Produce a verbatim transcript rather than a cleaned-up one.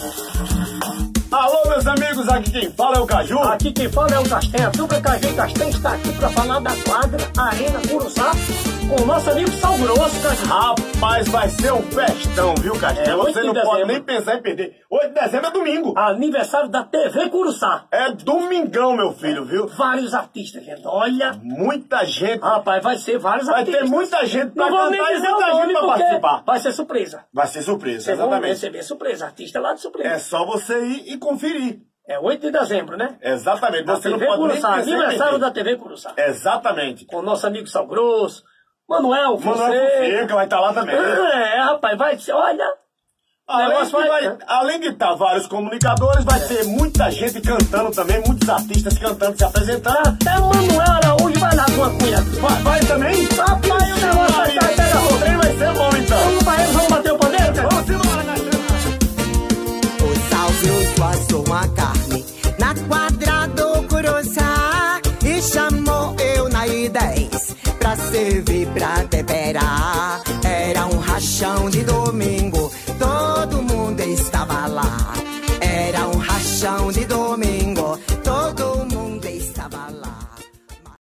Alô, meus amigos, aqui quem fala é o Caju. Aqui quem fala é o Castanha. Açúcar Caju e Castanha está aqui para falar da quadra Arena Curuçá com o nosso amigo Sal Grosso, Caju. Rapaz, vai ser um festão, viu, Castanha? É, Você não de pode dezembro. nem pensar em perder. oito de dezembro é domingo. Aniversário da T V Curuçá. É domingão, meu filho, viu? Vários artistas, gente. Olha. Muita gente. Rapaz, vai ser vários Vai artistas. ter muita gente pra Não vou nem cantar e dizer muita o gente nome pra porque participar. vai ser surpresa. Vai ser surpresa, Vocês vão exatamente. receber surpresa. Artista lá de surpresa. É só você ir e conferir. É oito de dezembro, né? Exatamente. Da Você não T V pode nem Curuçá. pensar em Aniversário perder. da T V Curuçá. Exatamente. Com o nosso amigo Sal Grosso. Manuel, Manuel você. Fonseca vai estar lá também. É, rapaz, vai ser, olha. Além, negócio que vai- vai- além de estar vários comunicadores, vai ter muita gente cantando também, muitos artistas cantando, se apresentando. Até o Manuel Araújo vai dar uma cunha. Vai, vai também? Rapaz, o negócio vai estar pega O fogo. trem vai ser bom então. Vamos pra eles, vamos bater o pandeiro, cara? Vamos embora, Castanha. O Sal Grosso assou uma carne na quadra do Curuçá e chamou eu na I dez pra servir, pra temperar. Era um rachão de domingo.